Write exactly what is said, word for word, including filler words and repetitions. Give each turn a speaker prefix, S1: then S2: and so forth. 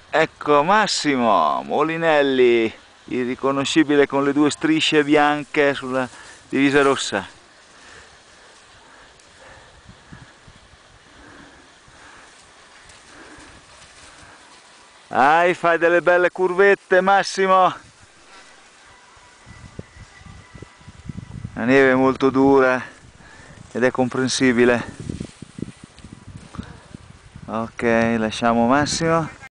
S1: Ecco Massimo Molinelli, irriconoscibile con le due strisce bianche sulla divisa rossa. Dai, fai delle belle curvette Massimo. La neve è molto dura ed è comprensibile. Ok, lasciamo Massimo.